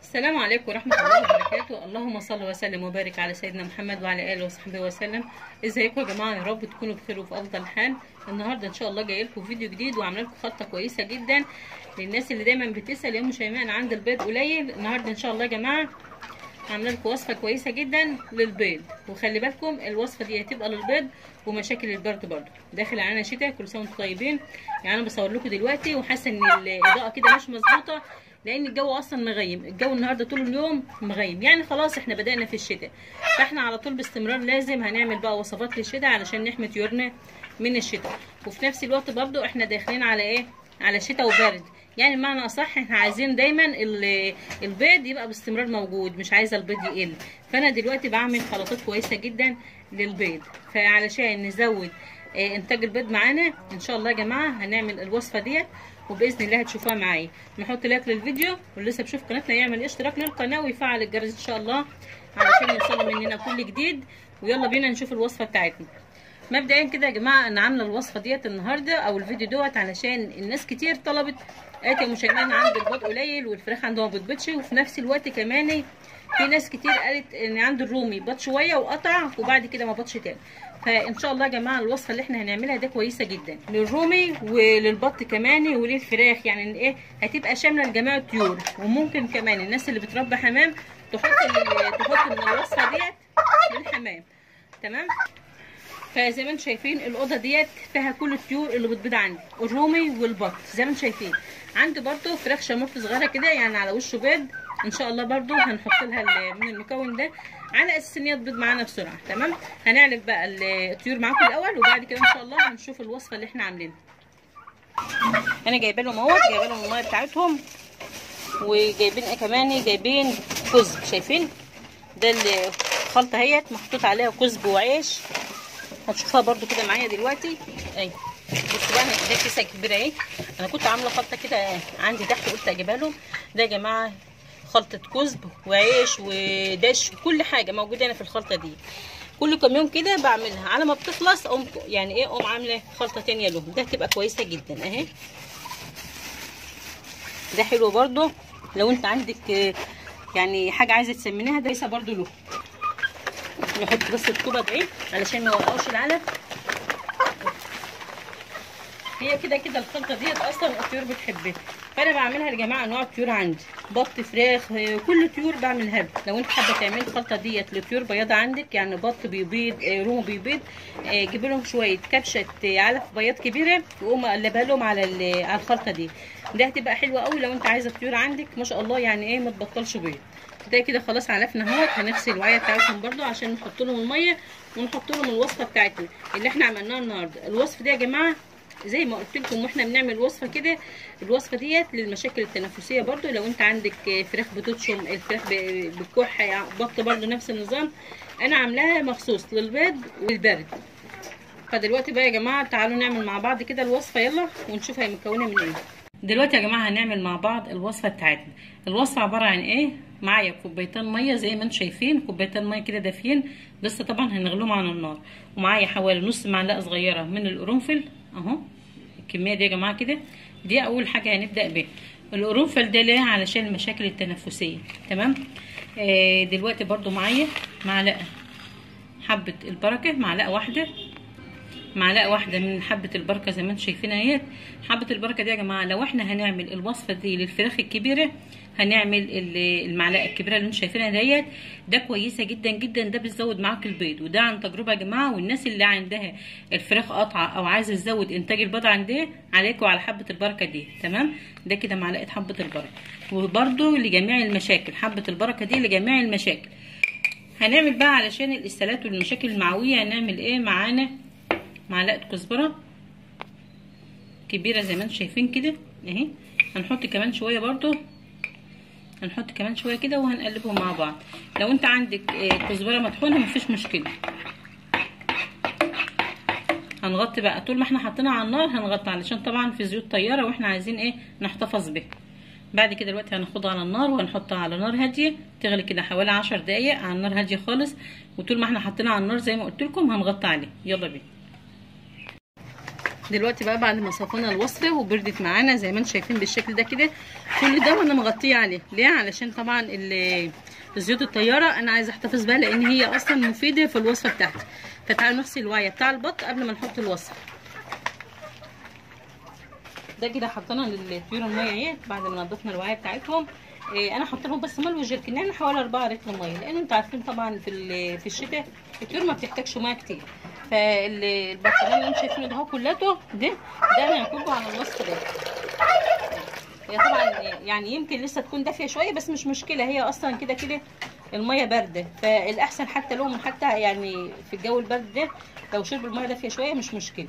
السلام عليكم ورحمة الله وبركاته. اللهم صل وسلم وبارك على سيدنا محمد وعلى آله وصحبه وسلم. ازيكم يا جماعة؟ يا رب تكونوا بخير وفي أفضل حال. النهاردة إن شاء الله جاي لكم فيديو جديد وعاملة لكم خطة كويسة جدا للناس اللي دايما بتسأل يا أم شيماء أنا عندي البيض قليل. النهاردة إن شاء الله يا جماعة عاملة لكم وصفة كويسة جدا للبيض، وخلي بالكم الوصفة دي هتبقى للبيض ومشاكل البرد برضه. داخل علينا شتاء، كل سنة وانتم طيبين. يعني أنا بصور لكم دلوقتي وحاسة إن الإضاءة كده مش مظبوطة لان الجو اصلا مغيم. الجو النهارده طول اليوم مغيم، يعني خلاص احنا بدأنا في الشتاء، فاحنا على طول باستمرار لازم هنعمل بقى وصفات للشتاء علشان نحمي طيورنا من الشتاء. وفي نفس الوقت برضو احنا داخلين على ايه؟ على شتاء وبرد، يعني بمعنى اصح احنا عايزين دايما البيض يبقى باستمرار موجود، مش عايزه البيض يقل. فانا دلوقتي بعمل خلطات كويسه جدا للبيض، فعلشان نزود انتاج البيض معانا ان شاء الله يا جماعه هنعمل الوصفه ديت، وباذن الله هتشوفوها معايا. نحط لايك للفيديو، واللي لسه بيشوف قناتنا يعمل اشتراك للقناه ويفعل الجرس ان شاء الله علشان يوصلوا مننا كل جديد. ويلا بينا نشوف الوصفه بتاعتنا. مبدئيا كده يا جماعه انا عامله الوصفه ديت النهارده او الفيديو دوت علشان الناس كتير طلبت، قالت يا ام شيماء عندي البيض قليل والفراخ عندها ما بتبيضش، وفي نفس الوقت كمان في ناس كتير قالت ان عند الرومي بط شويه وقطع وبعد كده ما بطش تاني. فان شاء الله يا جماعه الوصفه اللي احنا هنعملها ده كويسه جدا للرومي وللبط كمان وللفراخ، يعني ايه هتبقى شامله لجميع الطيور. وممكن كمان الناس اللي بتربي حمام تحط من الوصفه ديت للحمام. تمام. فزي ما انتم شايفين الاوضه ديت فيها كل الطيور اللي بتبيض عندي، الرومي والبط زي ما انتم شايفين. عندي برده فراخ شامورت صغيره كده يعني على وشه بيض، ان شاء الله برده هنحط لها من المكون ده على اساس ان هي تبيض معانا بسرعه. تمام. هنعلف بقى الطيور معاكم الاول وبعد كده ان شاء الله هنشوف الوصفه اللي احنا عاملينها. انا جايبه لهم اهوت، جايبه لهم الميه بتاعتهم، وجايبين ايه كمان؟ جايبين كزب. شايفين ده الخلطه اهيت محطوط عليها كزب وعيش، هتشوفها برده كده معايا دلوقتي. اهي بصوا بقى، ده كيسه كبيره اهي. انا كنت عامله خلطه كده عندي تحت قلت اجيبها لهم. ده يا جماعه خلطه كزب وعيش ودش وكل حاجه موجوده هنا في الخلطه دي. كل كام يوم كده بعملها، على ما بتخلص اقوم يعني ايه اقوم عامله خلطه ثانيه لهم. ده هتبقى كويسه جدا اهي. ده حلو برده لو انت عندك يعني حاجه عايزه تسمنيها، ده كويسه برده له. نحط بس الطوبه دي علشان ما يوقعوش العلف. هي كده كده الخلطه ديت اصلا الطيور بتحبها، فانا بعملها يا جماعه انواع الطيور عندي، بط، فراخ، كل الطيور بعملها. لو انت حابه تعملي الخلطه ديت لطيور بياضه عندك، يعني بط بيبيض، رومي بيبيض، جيبي لهم شويه كبشه علف بياض كبيره وقوم اقلبها لهم على الخلطه دي. ده هتبقى حلوه قوي لو انت عايزه الطيور عندك ما شاء الله يعني ايه ما تبطلش بيض. ده كده خلاص علفنا اهوت. هنغسل الوعيه بتاعتهم برده عشان نحط لهم الميه ونحط لهم الوصفه بتاعتنا اللي احنا عملناها النهارده. الوصفه دي يا جماعه زي ما قلت لكم واحنا بنعمل وصفه كده، الوصفه ديت للمشاكل التنفسيه برده. لو انت عندك فراخ بتشم، الفراخ بتكح، بط برده نفس النظام. انا عاملاها مخصوص للبيض والبرد. فدلوقتي بقى يا جماعه تعالوا نعمل مع بعض كده الوصفه، يلا ونشوف هي مكونه من ايه. دلوقتي يا جماعه هنعمل مع بعض الوصفه بتاعتنا. الوصفه عباره عن ايه؟ معايا كوبايتين ميه زي ما انتم شايفين، كوبايتين ميه كده دافيين لسه طبعا هنغلوهم على النار، ومعايا حوالي نص معلقه صغيره من القرنفل اهو. الكميه دي يا جماعه كده، دي اول حاجه هنبدا بيها. القرنفل ده ليه؟ علشان المشاكل التنفسيه. تمام. دلوقتي برده معايا معلقه حبه البركه، معلقه واحده من حبه البركه زي ما انتم شايفين اهيت. حبه البركه دي يا جماعه لو احنا هنعمل الوصفه دي للفراخ الكبيره هنعمل المعلقه الكبيره اللي انتم شايفينها ديت. ده كويسه جدا جدا، ده بتزود معاك البيض، وده عن تجربه يا جماعه. والناس اللي عندها الفراخ قطعه او عايزه تزود انتاج البيض عندها عليكم على حبه البركه دي. تمام. ده كده معلقه حبه البركه. وبرده لجميع المشاكل حبه البركه دي لجميع المشاكل. هنعمل بقى علشان الاسهالات والمشاكل المعويه هنعمل ايه؟ معانا معلقه كزبره كبيره زي ما انتم شايفين كده اهي. هنحط كمان شويه برده، هنحط كمان شويه كده وهنقلبهم مع بعض. لو انت عندك كزبره مطحونه مفيش مشكله. هنغطي بقى طول ما احنا حاطينها على النار، هنغطي علشان طبعا في زيوت طياره واحنا عايزين ايه نحتفظ بيها. بعد كده دلوقتي هناخدها على النار وهنحطها على نار هاديه تغلي كده حوالي 10 دقايق على النار هاديه خالص. وطول ما احنا حاطينها على النار زي ما قلت لكم هنغطي عليه. يلا بينا. دلوقتي بقى بعد ما صفينا الوصفه وبردت معانا زي ما انتم شايفين بالشكل ده كده، كل ده وانا مغطيه عليه. ليه؟ علشان طبعا زيوت الطياره انا عايزه احتفظ بيها لان هي اصلا مفيده في الوصفه بتاعتي. فتعالوا نغسل الوعيه بتاع البط قبل ما نحط الوصفه. ده كده حطينا للطيور الميه اهي بعد ما نضفنا الوعيه بتاعتهم. انا حاطه لهم بس ميه وجركن، يعني حوالي 4 لتر ميه، لان انتوا عارفين طبعا في الشتاء الطيور ما بتحتاجش ميه كتير. فالبطاريه اللي انتوا شايفينه ده هو كلته ده هنكبه على الوصفه ده. هي طبعا يعني يمكن لسه تكون دافيه شويه بس مش مشكله، هي اصلا كده كده الميه بارده، فالاحسن حتى لهم حتى يعني في الجو البارد ده لو شربوا الميه دافيه شويه مش مشكله.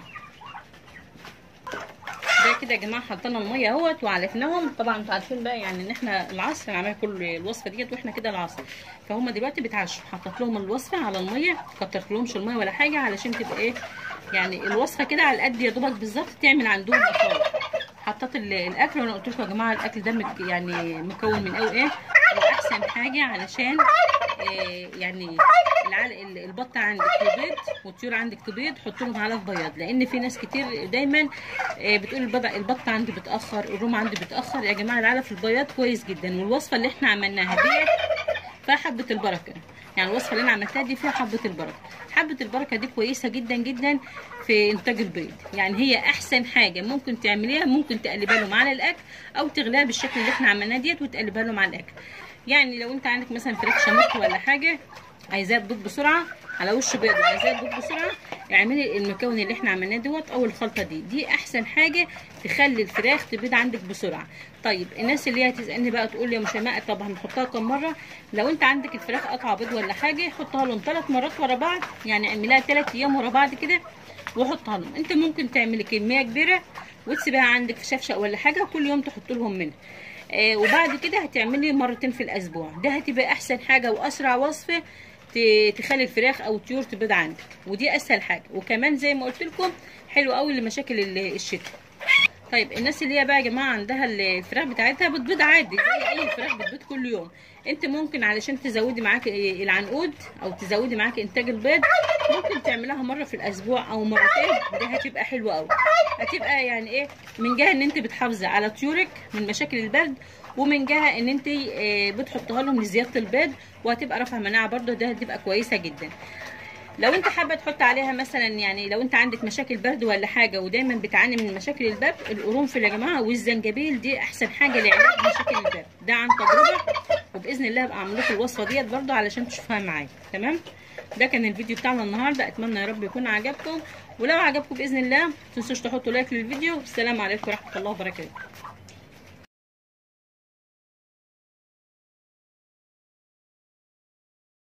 ده كده يا جماعه حطينا الميه اهوت وعلفناهم. طبعا انتوا عارفين بقى يعني ان احنا العصر عملنا كل الوصفه ديت واحنا كده العصر، فهم دلوقتي بيتعشوا. حطيت لهم الوصفه على الميه، كترت لهمش الميه ولا حاجه علشان تبقى ايه يعني الوصفه كده على قد يا دوبك بالظبط تعمل عندهم مصالح. حطيت الاكل وانا قلت لكم يا جماعه الاكل ده يعني مكون من ايه واحسن حاجه علشان يعني البط عندك تبيض والطيور عندك تبيض، حط لهم علف بياض، لان في ناس كتير دايما بتقول البط عندي بتاخر، الروم عندي بتاخر. يا جماعه العلف البياض كويس جدا، والوصفه اللي احنا عملناها ديت فيها حبه البركه. يعني الوصفه اللي انا عملتها دي فيها حبه البركه. حبه البركه دي كويسه جدا جدا في انتاج البيض، يعني هي احسن حاجه ممكن تعمليها. ممكن تقلبها لهم على الاكل او تغليها بالشكل اللي احنا عملناه ديت وتقلبها لهم على الاكل. يعني لو انت عندك مثلا فراخ شاموت ولا حاجه عايزاها تبيض بسرعه على وش بيض وعايزاها تبيض بسرعه، اعملي المكون اللي احنا عملناه دوت او الخلطه دي احسن حاجه تخلي الفراخ تبيض عندك بسرعه. طيب الناس اللي هي هتسالني بقى تقول لي يا شيماء طب هنحطها كم مره؟ لو انت عندك الفراخ قطعه بيض ولا حاجه حطها لهم 3 مرات ورا بعض، يعني اعمليها 3 ايام ورا بعض كده وحطها لهم. انت ممكن تعملي كميه كبيره وتسيبها عندك في شفشق ولا حاجه وكل يوم تحط لهم منها. وبعد كده هتعملي مرتين في الاسبوع. ده هتبقى احسن حاجه واسرع وصفه تخلي الفراخ او الطيور تبيض عندك، ودي اسهل حاجه. وكمان زي ما قلت لكم حلو قوي لمشاكل الشتاء. طيب الناس اللي هي بقى يا جماعه عندها الفراخ بتاعتها بتبيض عادي زي اي فراخ بتبيض كل يوم، انت ممكن علشان تزودي معاكي العنقود او تزودي معاكي انتاج البيض ممكن تعملها مره في الاسبوع او مرتين. ده هتبقى حلوه قوي، هتبقى يعني ايه من جهه ان انت بتحافظي على طيورك من مشاكل البرد، ومن جهه ان انت بتحطها لهم لزياده البيض وهتبقى رافعه مناعه برده. ده هتبقى كويسه جدا. لو انت حابه تحط عليها مثلا يعني لو انت عندك مشاكل برد ولا حاجه ودايما بتعاني من مشاكل البرد، القرنفل يا جماعه والزنجبيل دي احسن حاجه لعلاج مشاكل البرد. ده عن تجربه، وباذن الله هبقى اعمل لكم الوصفه ديت برده علشان تشوفوها معايا. تمام؟ ده كان الفيديو بتاعنا النهارده، اتمنى يا رب يكون عجبكم، ولو عجبكم باذن الله ما تنسوش تحطوا لايك للفيديو. السلام عليكم ورحمه الله وبركاته.